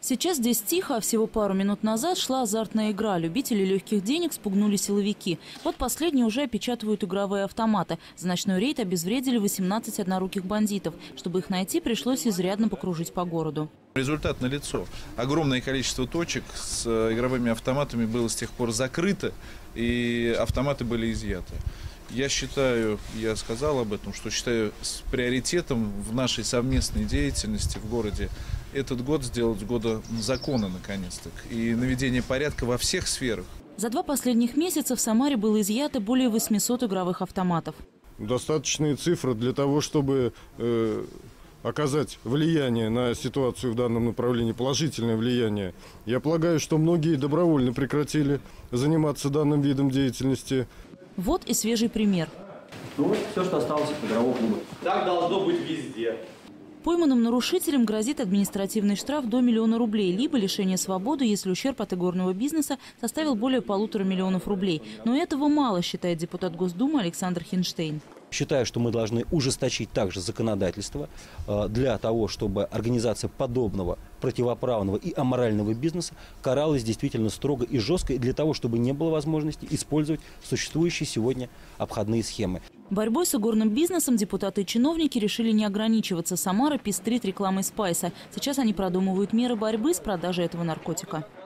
Сейчас здесь тихо, а всего пару минут назад шла азартная игра. Любители легких денег спугнули силовики. Вот последние уже опечатывают игровые автоматы. За ночной рейд обезвредили 18 одноруких бандитов. Чтобы их найти, пришлось изрядно покружить по городу. Результат налицо. Огромное количество точек с игровыми автоматами было с тех пор закрыто, и автоматы были изъяты. Я считаю, я сказал об этом, что считаю с приоритетом в нашей совместной деятельности в городе этот год сделать годом закона, наконец-то, и наведение порядка во всех сферах. За 2 последних месяца в Самаре было изъято более 800 игровых автоматов. Достаточные цифры для того, чтобы оказать влияние на ситуацию в данном направлении, положительное влияние. Я полагаю, что многие добровольно прекратили заниматься данным видом деятельности. Вот и свежий пример. Ну вот все, что осталось от игрового клуба. Так должно быть везде. Пойманным нарушителям грозит административный штраф до 1 миллиона рублей, либо лишение свободы, если ущерб от игорного бизнеса составил более 1,5 миллиона рублей. Но этого мало, считает депутат Госдумы Александр Хинштейн. Считаю, что мы должны ужесточить также законодательство для того, чтобы организация подобного противоправного и аморального бизнеса каралась действительно строго и жестко, и для того, чтобы не было возможности использовать существующие сегодня обходные схемы. Борьбой с игорным бизнесом депутаты и чиновники решили не ограничиваться. Самара пестрит рекламой спайса. Сейчас они продумывают меры борьбы с продажей этого наркотика.